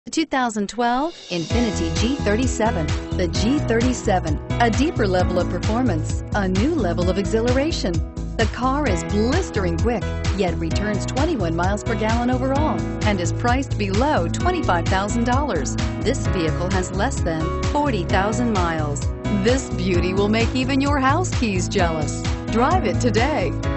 The 2012 Infiniti G37. The G37, a deeper level of performance, a new level of exhilaration. The car is blistering quick, yet returns 21 miles per gallon overall and is priced below $25,000. This vehicle has less than 40,000 miles. This beauty will make even your house keys jealous. Drive it today.